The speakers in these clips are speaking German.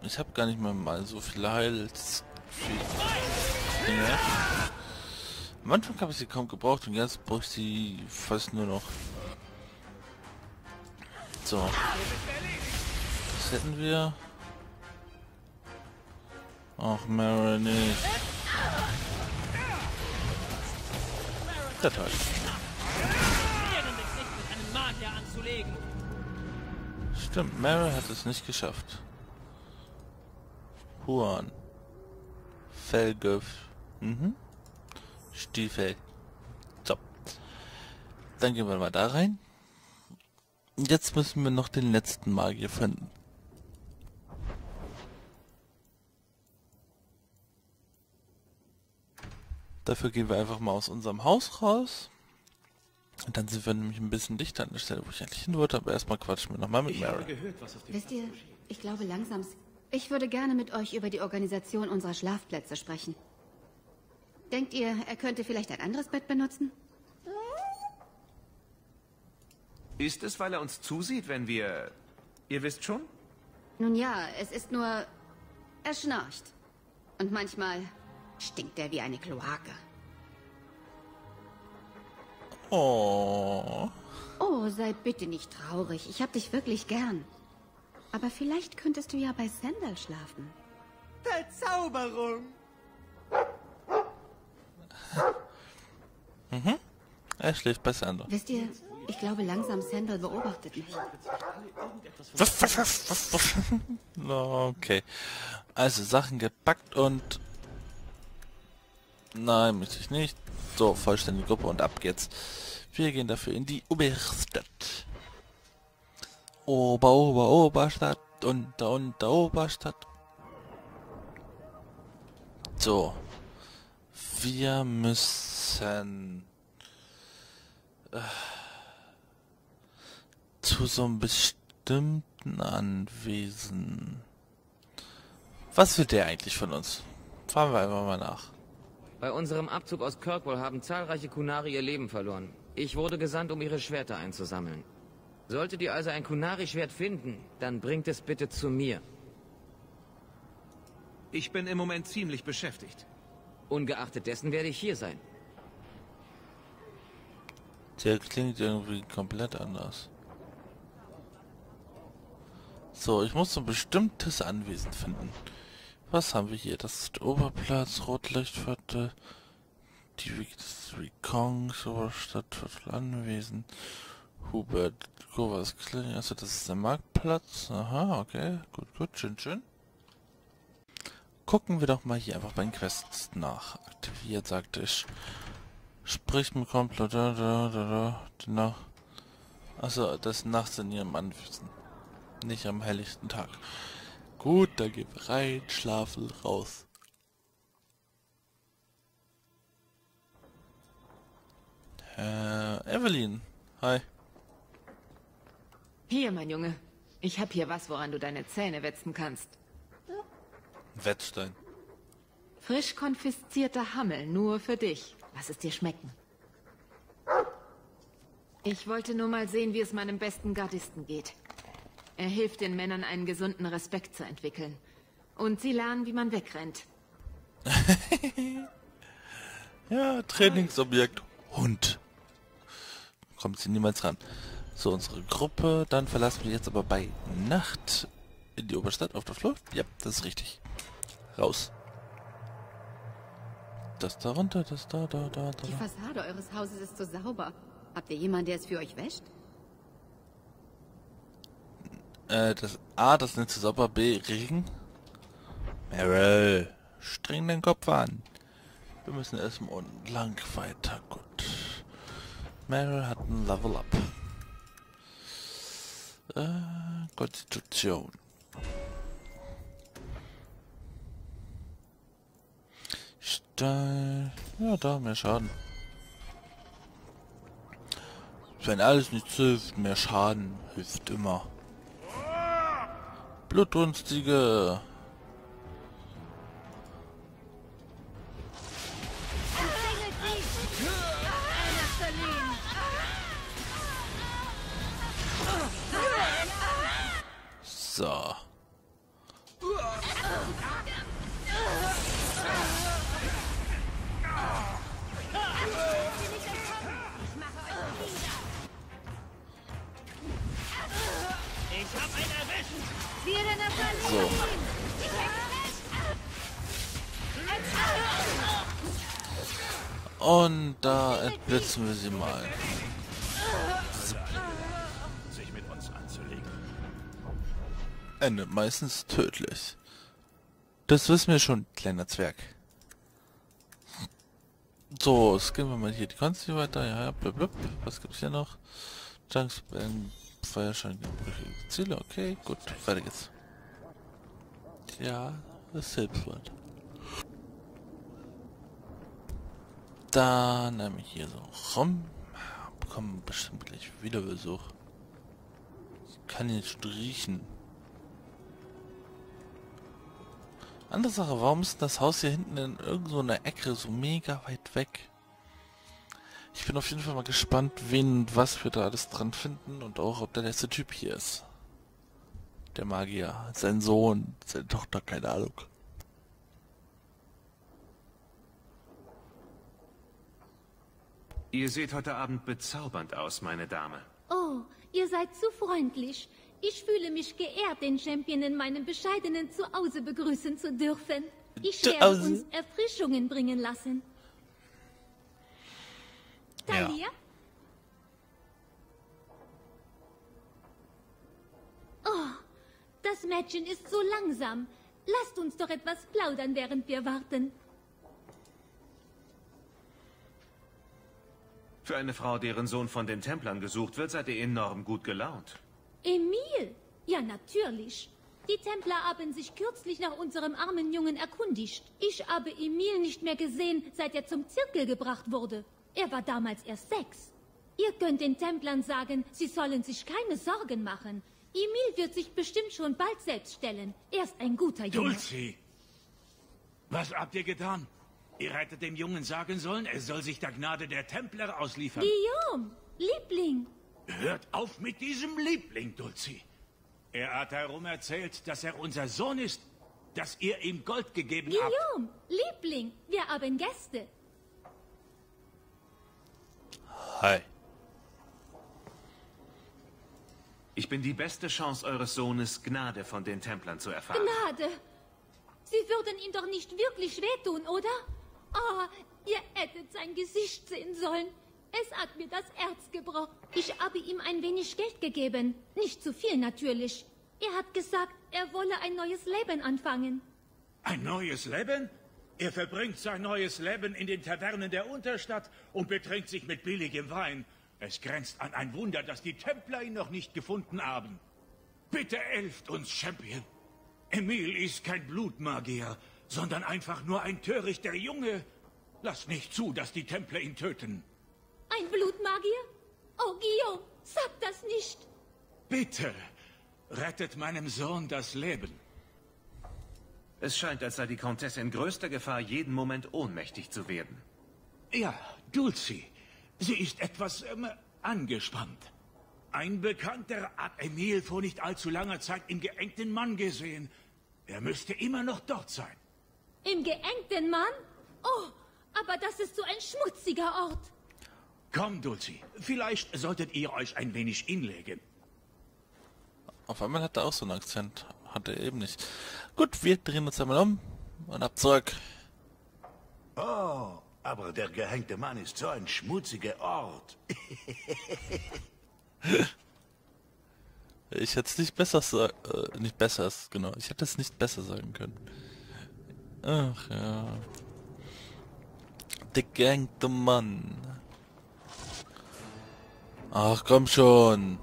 Ich habe gar nicht mal so viele Heils... Dinge. Am Anfang habe ich sie kaum gebraucht und jetzt brauche ich sie fast nur noch. So. Was hätten wir? Ach, Mara nicht. Der Teil. Stimmt, Mara hat es nicht geschafft. Huan. Felgöf. Stiefel. So. Dann gehen wir mal da rein. Jetzt müssen wir noch den letzten Magier finden. Dafür gehen wir einfach mal aus unserem Haus raus. Und dann sind wir nämlich ein bisschen dichter an der Stelle, wo ich eigentlich hin wollte. Aber erstmal quatschen wir nochmal mit Mara. Wisst ihr, ich glaube langsam... Ich würde gerne mit euch über die Organisation unserer Schlafplätze sprechen. Denkt ihr, er könnte vielleicht ein anderes Bett benutzen? Ist es, weil er uns zusieht, wenn wir... Ihr wisst schon? Nun ja, es ist nur... Er schnarcht. Und manchmal stinkt er wie eine Kloake. Oh. Oh, sei bitte nicht traurig. Ich hab dich wirklich gern. Aber vielleicht könntest du ja bei Sandal schlafen. Verzauberung! Er schläft bei Sandal. Wisst ihr, ich glaube langsam Sandal beobachtet mich. Okay. Also Sachen gepackt und... Nein, möchte ich nicht. So, vollständige Gruppe und ab geht's. Wir gehen dafür in die Oberstadt. Oberstadt. Unter Oberstadt. So. Wir müssen... zu so einem bestimmten Anwesen. Was will der eigentlich von uns? Fahren wir einfach mal nach. Bei unserem Abzug aus Kirkwall haben zahlreiche Kunari ihr Leben verloren. Ich wurde gesandt, um ihre Schwerter einzusammeln. Solltet ihr also ein Kunari-Schwert finden, dann bringt es bitte zu mir. Ich bin im Moment ziemlich beschäftigt. Ungeachtet dessen werde ich hier sein. Der klingt irgendwie komplett anders. So, ich muss so ein bestimmtes Anwesen finden. Was haben wir hier? Das ist Oberplatz, Rotlichtviertel, die Rekongs, Oberstadtviertel, Anwesen, Hubert, Govas Klinik, also das ist der Marktplatz. Aha, okay, gut, schön. Gucken wir doch mal hier einfach bei den Quests nach. Aktiviert, sagte ich. Sprich mit komplett, also das nachts in ihrem Anwesen. Nicht am helllichten Tag. Gut, da gehen wir rein, schlafen, raus. Evelyn, hi. Hier, mein Junge. Ich hab hier was, woran du deine Zähne wetzen kannst. Wettstein. Frisch konfiszierter Hammel, nur für dich. Lass es dir schmecken. Ich wollte nur mal sehen, wie es meinem besten Gardisten geht. Er hilft den Männern, einen gesunden Respekt zu entwickeln. Und sie lernen, wie man wegrennt. Ja, Trainingsobjekt. Hund. Kommt sie niemals ran. So, unsere Gruppe. Dann verlassen wir jetzt aber bei Nacht in die Oberstadt auf der Flucht. Ja, das ist richtig. Raus. Das da runter, das da. Die Fassade eures Hauses ist so sauber. Habt ihr jemanden, der es für euch wäscht? Das A, das nennt sie sauber, B, Regen. Meryl, streng den Kopf an. Wir müssen erstmal unten lang weiter. Gut. Meryl hat ein Level Up. Konstitution. Stein. Ja, da, mehr Schaden. Wenn alles nichts hilft, mehr Schaden hilft immer. Blutdunstige. So. So. Und da entblitzen wir sie mal. Sich mit uns anzulegen. Endet meistens tödlich. Das wissen wir schon, kleiner Zwerg. So, jetzt gehen wir mal hier die Konsti weiter. Ja, blub. Was gibt's hier noch? Junks, Feuerschein, Ziele, okay, gut, weiter geht's. Ja, das Hilfswort. Dann nehme ich hier so rum. Bekommen bestimmt gleich wieder Besuch. Ich kann ihn schon riechen. Andere Sache, warum ist das Haus hier hinten in irgend so einer Ecke so mega weit weg? Ich bin auf jeden Fall mal gespannt, wen und was wir da alles dran finden und auch, ob der letzte Typ hier ist. Der Magier, sein Sohn, seine Tochter, keine Ahnung. Ihr seht heute Abend bezaubernd aus, meine Dame. Oh, ihr seid zu freundlich. Ich fühle mich geehrt, den Champion in meinem bescheidenen Zuhause begrüßen zu dürfen. Ich werde uns Erfrischungen bringen lassen. Talia? Ja. Oh, das Mädchen ist so langsam. Lasst uns doch etwas plaudern, während wir warten. Für eine Frau, deren Sohn von den Templern gesucht wird, seid ihr enorm gut gelaunt. Emil? Ja, natürlich. Die Templer haben sich kürzlich nach unserem armen Jungen erkundigt. Ich habe Emil nicht mehr gesehen, seit er zum Zirkel gebracht wurde. Er war damals erst 6. Ihr könnt den Templern sagen, sie sollen sich keine Sorgen machen. Emil wird sich bestimmt schon bald selbst stellen. Er ist ein guter Junge. Dulcie! Was habt ihr getan? Ihr hättet dem Jungen sagen sollen, er soll sich der Gnade der Templer ausliefern. Guillaume, Liebling. Hört auf mit diesem Liebling, Dulcie. Er hat herum erzählt, dass er unser Sohn ist, dass ihr ihm Gold gegeben habt. Guillaume, Liebling, wir haben Gäste. Hi. Ich bin die beste Chance eures Sohnes, Gnade von den Templern zu erfahren. Gnade. Sie würden ihm doch nicht wirklich wehtun, oder? Oh, ihr hättet sein Gesicht sehen sollen. Es hat mir das Herz gebrochen. Ich habe ihm ein wenig Geld gegeben. Nicht zu viel, natürlich. Er hat gesagt, er wolle ein neues Leben anfangen. Ein neues Leben? Er verbringt sein neues Leben in den Tavernen der Unterstadt und betrinkt sich mit billigem Wein. Es grenzt an ein Wunder, dass die Templer ihn noch nicht gefunden haben. Bitte helft uns, Champion. Emil ist kein Blutmagier, sondern einfach nur ein törichter Junge. Lass nicht zu, dass die Templer ihn töten. Ein Blutmagier? Oh, Guillaume, sag das nicht. Bitte, rettet meinem Sohn das Leben. Es scheint, als sei die Komtesse in größter Gefahr, jeden Moment ohnmächtig zu werden. Ja, Dulcie. Sie ist etwas angespannt. Ein Bekannter hat Emil vor nicht allzu langer Zeit im geengten Mann gesehen. Er müsste immer noch dort sein. Im geengten Mann? Oh, aber das ist so ein schmutziger Ort. Komm, Dulcie. Vielleicht solltet ihr euch ein wenig hinlegen. Auf einmal hat er auch so einen Akzent. Hat er eben nicht. Gut, wir drehen uns einmal um und ab zurück. Oh, aber der gehängte Mann ist so ein schmutziger Ort. Ich hätte es nicht besser genau. Ich hätte es nicht besser sagen können. Ach ja. Der gehängte Mann. Ach komm schon.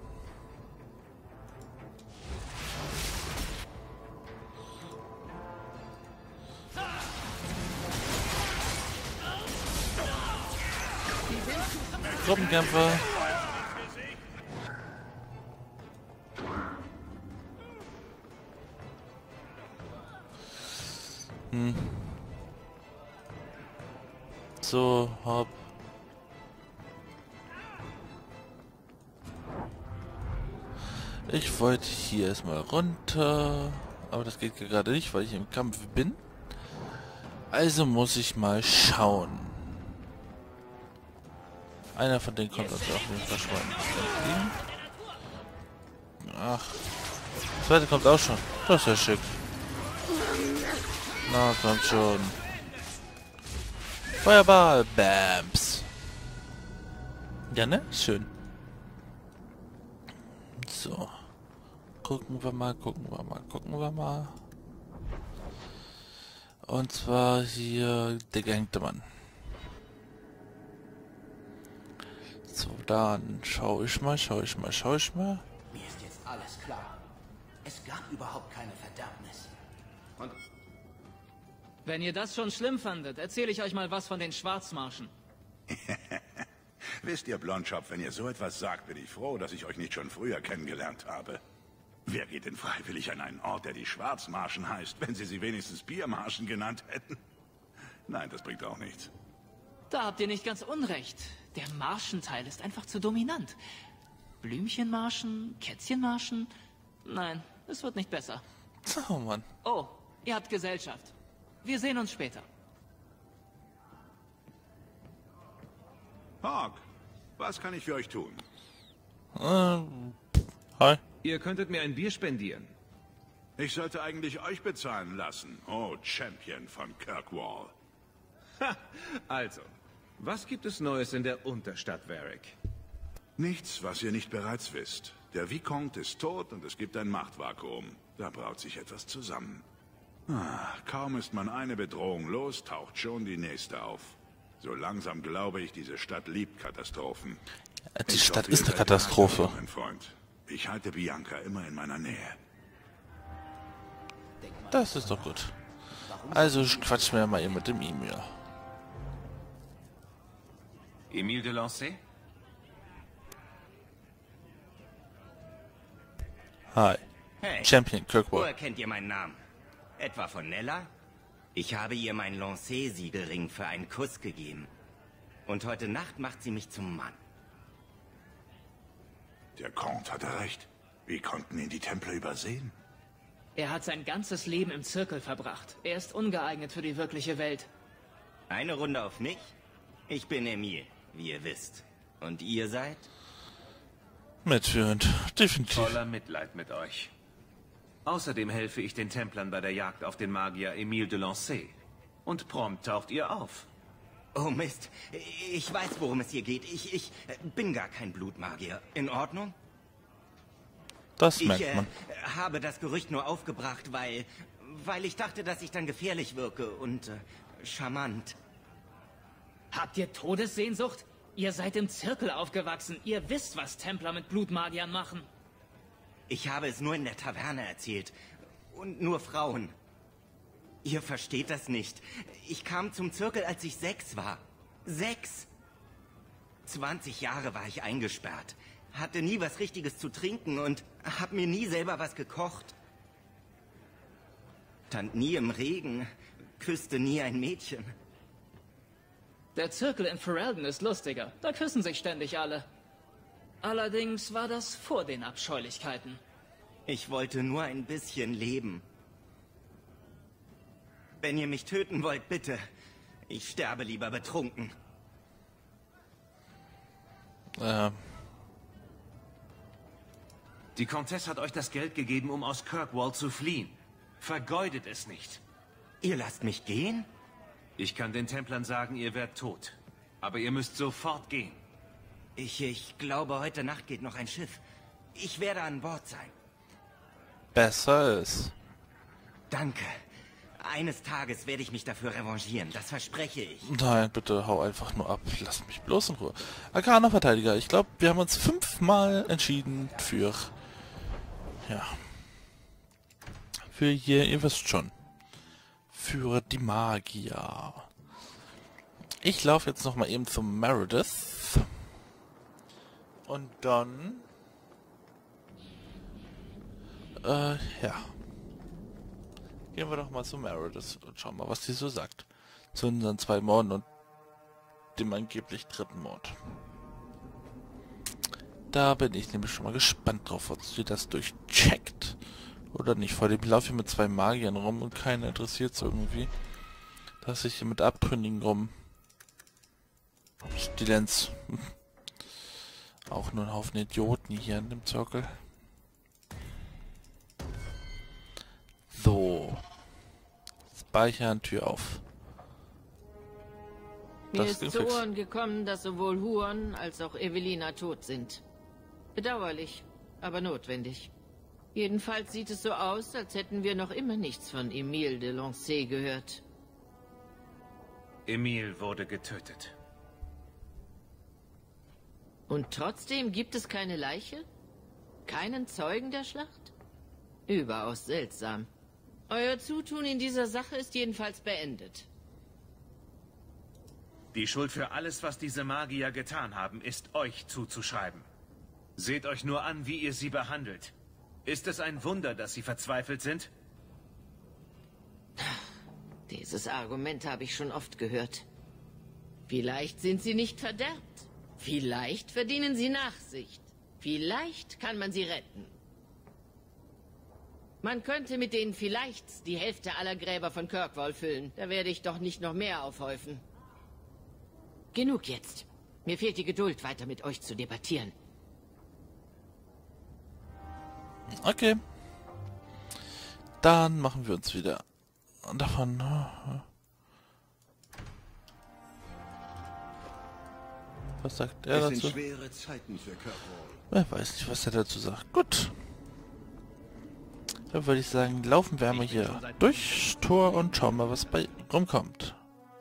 Gruppenkämpfer. So, hopp. Ich wollte hier erstmal runter, aber das geht gerade nicht, weil ich im Kampf bin. Also muss ich mal schauen. Einer von denen kommt uns auf jeden Fall schon. Ach, Das zweite kommt auch schon. Das ist ja schick. Na, kommt schon. Feuerball. Bams. Ja, ne? Schön. So. Gucken wir mal. Und zwar hier der gehängte Mann. So, dann schaue ich mal. Mir ist jetzt alles klar. Es gab überhaupt keine Verdammnis. Und wenn ihr das schon schlimm fandet, erzähle ich euch mal was von den Schwarzmarschen. Wisst ihr, Blondschopf, wenn ihr so etwas sagt, bin ich froh, dass ich euch nicht schon früher kennengelernt habe. Wer geht denn freiwillig an einen Ort, der die Schwarzmarschen heißt, wenn sie wenigstens Biermarschen genannt hätten? Nein, das bringt auch nichts. Da habt ihr nicht ganz unrecht. Der Marschenteil ist einfach zu dominant. Blümchenmarschen, Kätzchenmarschen? Nein, es wird nicht besser. Oh Mann. Oh, ihr habt Gesellschaft. Wir sehen uns später. Hawk, was kann ich für euch tun? Hi. Ihr könntet mir ein Bier spendieren. Ich sollte eigentlich euch bezahlen lassen. Oh, Champion von Kirkwall. Also, was gibt es Neues in der Unterstadt, Varric? Nichts, was ihr nicht bereits wisst. Der Vicomte ist tot und es gibt ein Machtvakuum. Da braut sich etwas zusammen. Kaum ist man eine Bedrohung los, taucht schon die nächste auf. So langsam glaube ich, diese Stadt liebt Katastrophen. Die Stadt ist eine Katastrophe. Mein Freund. Ich halte Bianca immer in meiner Nähe. Das ist doch gut. Also quatschen wir mal eben mit dem Emil. Emile de Lancey? Hi. Hey, Champion Kirkwall. woher kennt ihr meinen Namen? Etwa von Nella? Ich habe ihr meinen Lancey-Siegelring für einen Kuss gegeben. Und heute Nacht macht sie mich zum Mann. Der Comte hatte recht. Wie konnten ihn die Templer übersehen? Er hat sein ganzes Leben im Zirkel verbracht. Er ist ungeeignet für die wirkliche Welt. Eine Runde auf mich? Ich bin Emile, wie ihr wisst. Und ihr seid? Mitführend. Definitiv. Voller Mitleid mit euch. Außerdem helfe ich den Templern bei der Jagd auf den Magier Emile de Lancey. Und prompt taucht ihr auf. Oh Mist, ich weiß, worum es hier geht. Ich bin gar kein Blutmagier. In Ordnung? Das merkt man. Ich habe das Gerücht nur aufgebracht, weil ich dachte, dass ich dann gefährlich wirke und charmant. Habt ihr Todessehnsucht? Ihr seid im Zirkel aufgewachsen. Ihr wisst, was Templer mit Blutmagiern machen. Ich habe es nur in der Taverne erzählt. Und nur Frauen. Ihr versteht das nicht. Ich kam zum Zirkel, als ich 6 war. 6! 20 Jahre war ich eingesperrt. Hatte nie was Richtiges zu trinken und hab mir nie selber was gekocht. Stand nie im Regen, küsste nie ein Mädchen. Der Zirkel in Ferelden ist lustiger. Da küssen sich ständig alle. Allerdings war das vor den Abscheulichkeiten. Ich wollte nur ein bisschen leben. Wenn ihr mich töten wollt, bitte. Ich sterbe lieber betrunken. Die Comtesse hat euch das Geld gegeben, um aus Kirkwall zu fliehen. Vergeudet es nicht. Ihr lasst mich gehen? Ich kann den Templern sagen, ihr werdet tot. Aber ihr müsst sofort gehen. Ich glaube, heute Nacht geht noch ein Schiff. Ich werde an Bord sein. Besser ist. Danke. Eines Tages werde ich mich dafür revanchieren. Das verspreche ich. Nein, bitte hau einfach nur ab. Lass mich bloß in Ruhe. Arcana-Verteidiger. Ich glaube, wir haben uns 5-mal entschieden für... Ja. Für hier, ihr wisst schon. Für die Magier. Ich laufe jetzt noch mal eben zum Meredith. Und dann... ja. Gehen wir doch mal zu Meredith und schauen mal, was sie so sagt. Zu unseren 2 Morden und dem angeblich 3. Mord. Da bin ich nämlich schon mal gespannt drauf, ob sie das durchcheckt. Oder nicht. Vor dem laufe ich mit 2 Magiern rum und keiner interessiert es irgendwie. Dass ich hier mit Abtrünnigen rum... Stilenz. Auch nur ein Haufen Idioten hier in dem Zirkel. So. Speichern, Tür auf. Mir ist zu Ohren gekommen, dass sowohl Huon als auch Evelina tot sind. Bedauerlich, aber notwendig. Jedenfalls sieht es so aus, als hätten wir noch immer nichts von Emile de Lancey gehört. Emile wurde getötet. Und trotzdem gibt es keine Leiche? Keinen Zeugen der Schlacht? Überaus seltsam. Euer Zutun in dieser Sache ist jedenfalls beendet. Die Schuld für alles, was diese Magier getan haben, ist euch zuzuschreiben. Seht euch nur an, wie ihr sie behandelt. Ist es ein Wunder, dass sie verzweifelt sind? Dieses Argument habe ich schon oft gehört. Vielleicht sind sie nicht verderbt. Vielleicht verdienen sie Nachsicht. Vielleicht kann man sie retten. Man könnte mit denen vielleicht die Hälfte aller Gräber von Kirkwall füllen. Da werde ich doch nicht noch mehr aufhäufen. Genug jetzt. Mir fehlt die Geduld, weiter mit euch zu debattieren. Okay. Dann machen wir uns wieder davon. Was sagt er dazu? Es sind schwere Zeiten für Kirkwall. Wer weiß nicht, was er dazu sagt. Gut. Dann würde ich sagen, laufen wir einmal hier durchs Tor und schauen mal, was bei rumkommt.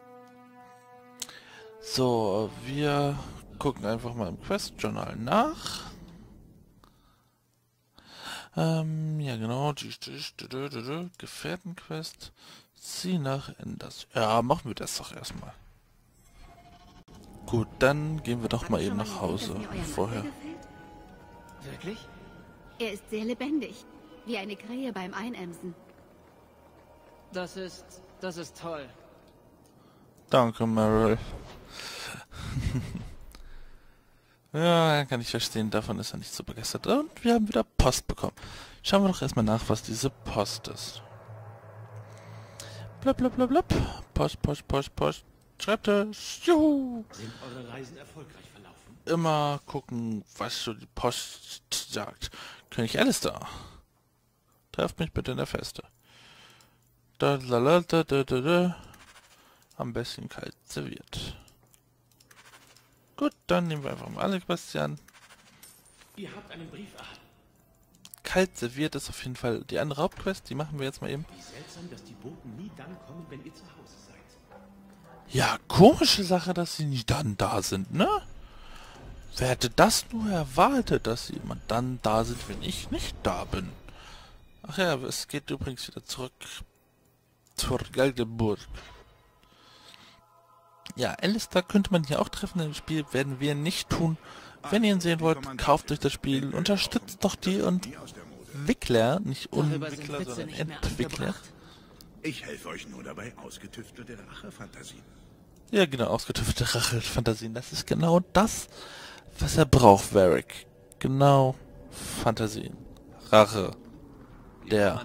So, wir gucken einfach mal im Quest-Journal nach. Ja genau, Gefährtenquest. Zieh nach Enders. Ja, machen wir das doch erstmal. Gut, dann gehen wir doch mal eben nach Hause vorher. Wirklich? Er ist sehr lebendig, wie eine Krähe beim Einämsen. Das ist toll. Danke, Meryl. Ja, kann ich verstehen, davon ist er nicht so begeistert. Und wir haben wieder Post bekommen. Schauen wir doch erstmal nach, was diese Post ist. Blub, blub, blub, blub. Post, Post, Post, Post. Schreibtisch. Juhu. Sind eure Reisen erfolgreich verlaufen? Immer gucken, was so die Post sagt. König Alistair. Trefft mich bitte in der Feste. Da, la, la, da, da, da, da. Am besten kalt serviert. Gut, dann nehmen wir einfach mal alle Sebastian. Ihr habt einen Brief erhalten. Kalt serviert ist auf jeden Fall die andere Hauptquest. Die machen wir jetzt mal eben. Wie seltsam, dass die Boten nie dann kommen, wenn ihr zu Hause seid. Ja, komische Sache, dass sie nicht dann da sind, ne? Wer hätte das nur erwartet, dass sie immer dann da sind, wenn ich nicht da bin? Ach ja, es geht übrigens wieder zurück zur Galgenburg. Ja, Alistair könnte man hier auch treffen. Im Spiel werden wir nicht tun. Wenn ihr ihn sehen wollt, kauft euch das Spiel. Unterstützt doch die Entwickler, nicht Unentwickler, sondern Entwickler. Ich helfe euch nur dabei, ausgetüftelte Rachefantasien. Ja, genau, ausgetüftelte Rachefantasien. Das ist genau das, was er braucht, Varric. Genau, Fantasien. Rache. Der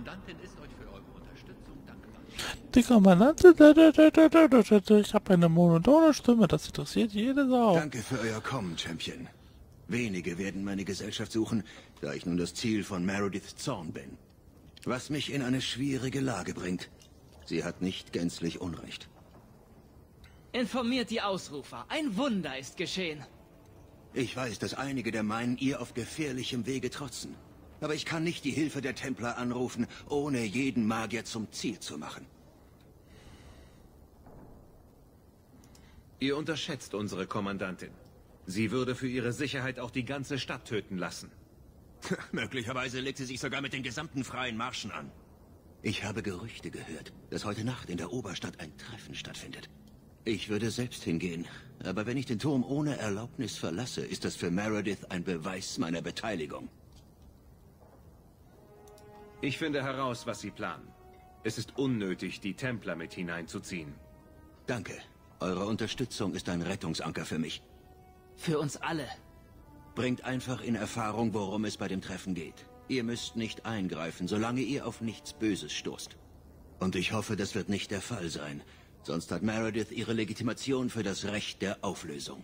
Die Kommandantin, ich habe eine monotone Stimme, das interessiert jede Sau. Danke für euer Kommen, Champion. Wenige werden meine Gesellschaft suchen, da ich nun das Ziel von Meredith Zorn bin. Was mich in eine schwierige Lage bringt. Sie hat nicht gänzlich Unrecht. Informiert die Ausrufer. Ein Wunder ist geschehen. Ich weiß, dass einige der meinen, ihr auf gefährlichem Wege trotzen. Aber ich kann nicht die Hilfe der Templer anrufen, ohne jeden Magier zum Ziel zu machen. Ihr unterschätzt unsere Kommandantin. Sie würde für ihre Sicherheit auch die ganze Stadt töten lassen. Möglicherweise legt sie sich sogar mit den gesamten freien Marschen an. Ich habe Gerüchte gehört, dass heute Nacht in der Oberstadt ein Treffen stattfindet. Ich würde selbst hingehen, aber wenn ich den Turm ohne Erlaubnis verlasse, ist das für Meredith ein Beweis meiner Beteiligung. Ich finde heraus, was Sie planen. Es ist unnötig, die Templer mit hineinzuziehen. Danke. Eure Unterstützung ist ein Rettungsanker für mich. Für uns alle. Bringt einfach in Erfahrung, worum es bei dem Treffen geht. Ihr müsst nicht eingreifen, solange ihr auf nichts Böses stoßt. Und ich hoffe, das wird nicht der Fall sein. Sonst hat Meredith ihre Legitimation für das Recht der Auflösung.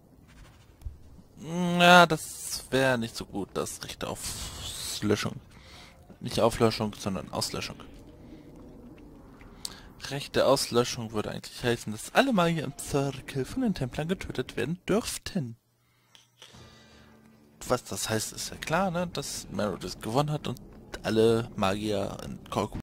Ja, das wäre nicht so gut, das Recht auf Löschung. Nicht Auflöschung, sondern Auslöschung. Rechte Auslöschung würde eigentlich heißen, dass alle Magier im Zirkel von den Templern getötet werden dürften. Was das heißt, ist ja klar, ne? Dass Merodith gewonnen hat und alle Magier in